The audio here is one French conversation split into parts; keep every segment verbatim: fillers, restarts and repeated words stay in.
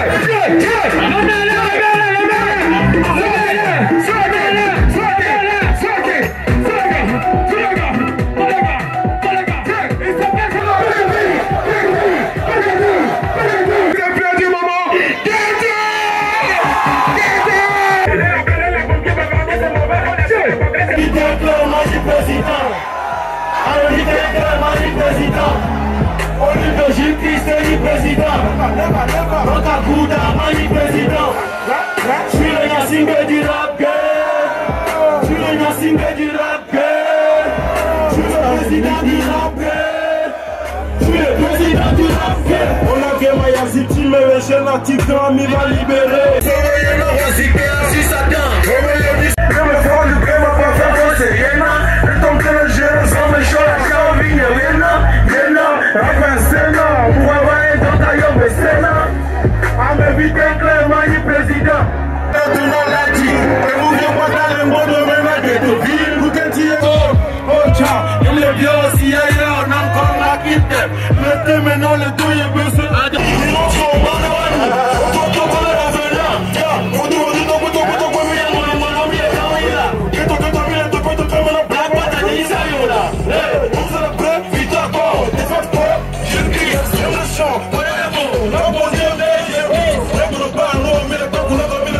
Je suis le Yacine du rap game. Je suis le Yacine du rap game. Je suis le président du rap game. Je suis le président du rap game. On a fait ma Yacine, tu me mets chez la titan, il va libérer. Je vais le recycler si ça tient. Je vais me faire du crème à pas faire c'est rien. Je tombe dans le jeu, sans me chaud, la carving, rien. Rien, après c'est là. Pour avoir un dans ta gueule, c'est là. À me vite clairement, il président. Tout le monde l'a dit. Et vous voyez pas dans le monde, mais la tête au ville. Vous êtes dit, oh, oh, ciao. Il est bien aussi ailleurs, on a encore la quitte. Mettez maintenant le dos, il peut se. Ils m'en font, on va le voir. On va tout parler à venir. Ya, on doit dire, on doit dire, on doit dire, on doit dire, on doit dire, on doit dire. Et toi, tu dois dire, tu dois dire, tu dois dire, black bata, dis ça, yo là. Hey, on se le prêt, vite à corps. T'es fait quoi? Je crie, sur le champ. La position des héros. Le boulot pas long, mais le temps pour la famille.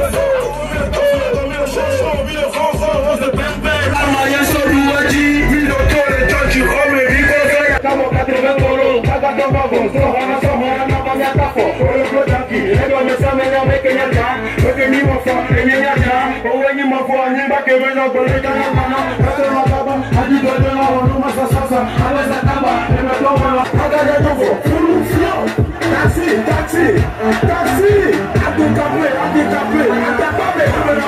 Taxi, taxi, taxi, handicapé, handicapé, handicapé,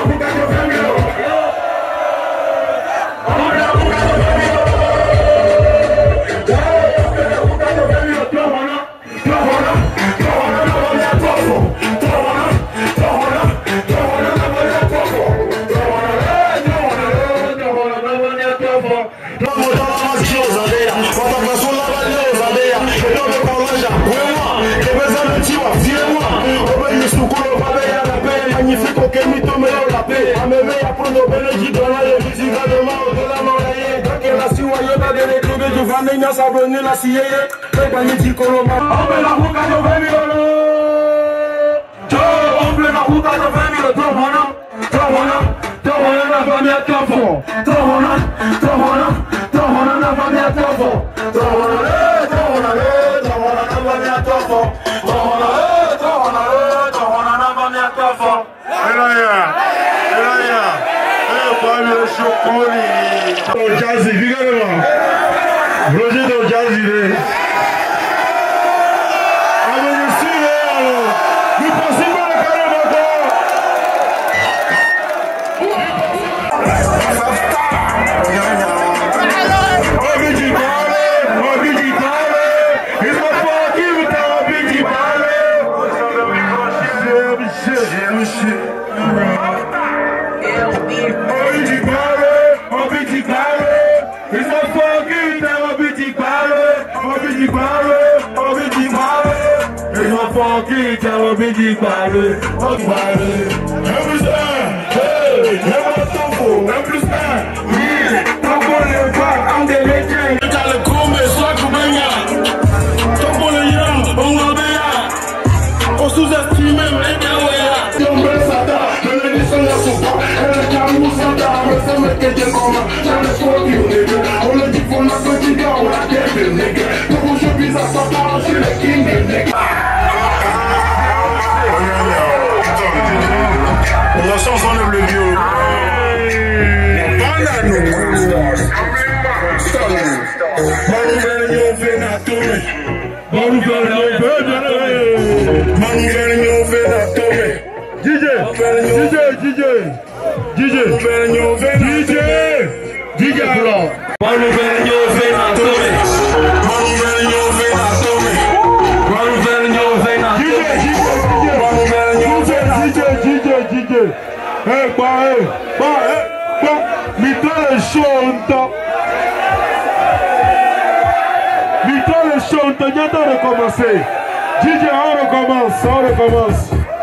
magnifique au Kémito, mais on l'a paix. À me mettre à prendre au Bénédicte, dans la musique, à demain, de la mariée. Donc, elle a su, voyez, pas de l'école, du Vanille, n'a sa venue, la sciée. Mais magnifique, Colomba. On met la route à nos vingt mille euros. On met la route à nos vingt mille euros. Torona, Torona, Torona, n'a pas mis à ton fond. Torona, Torona, Torona, n'a pas mis à ton fond. Torona, Torona, Torona, n'a pas mis à ton fond. Torona, Torona, Torona, n'a pas mis à ton fond. Elaya, Elaya, eh, pas le chocolat. Au jazz, évidemment. Roger au jazz, il est. Funky, tell me big body, big body. Every time, hey, never tofu, every time. Yeah, don't go to the back, I'm the legend. You got a cool man, so I can bring ya. Don't go to the young, on the way. On sous-estime, mais bien ouais. Si on veut ça, je le dis sans la soupe. Elle est calme, ça t'a, mais ça me fait des moments. J'en ai trop qui on est bien. On le dit pour la petite gars, on la tête de nègre. Donc je vis à sa part, je suis le king de nègre. La chanson de le vieux. D J, D J, D J, D J, D J alors. Hey, bah, hey, bah, hey, bah, Mito le show, on t'a. Mito le show, on t'a, bientôt recommencer. D J, on recommence, on recommence.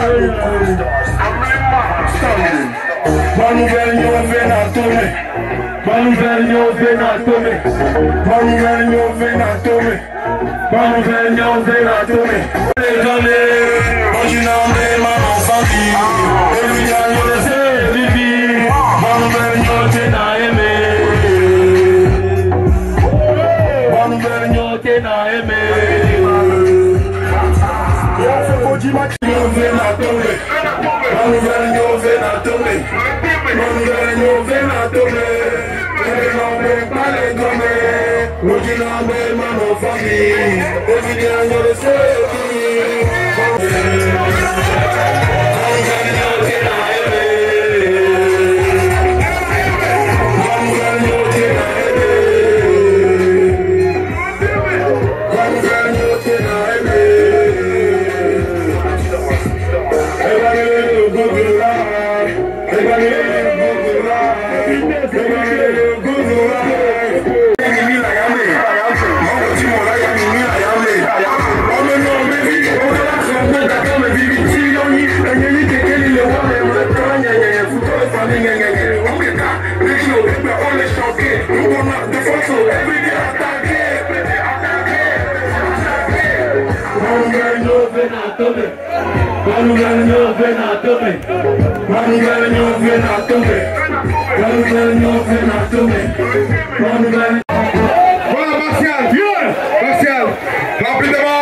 nouvelle ñoo ven à tomber. Bonne nouvelle ñoo ven à tomber. Bonne nouvelle ñoo ven à tomber. Bonne nouvelle ñoo ven à tomber. Moi je n'en ma enfant qui et lui a nous laissé vivre. Bonne nouvelle ñoo ven à aimer. Bonne nouvelle ñoo ven à aimer. Ñoo ven à tomber. Bonne nouvelle ñoo ven à tomber. Bonne nouvelle ñoo ven à tomber. Et non mais pas les gommer. Nous qui n'en mais ma non famille. Et puis bien nous le sais. Bonne nouvelle ñoo ven à aimer. Bonne nouvelle ñoo ven à aimer. Bonne nouvelle ñoo ven à aimer. Bonne nouvelle ñoo ven à tomber. Bonne nouvelle ñoo ven à tomber. Bonne nouvelle ñoo ven à tomber. Bonne nouvelle. Voilà Martial, Martial, rapidement.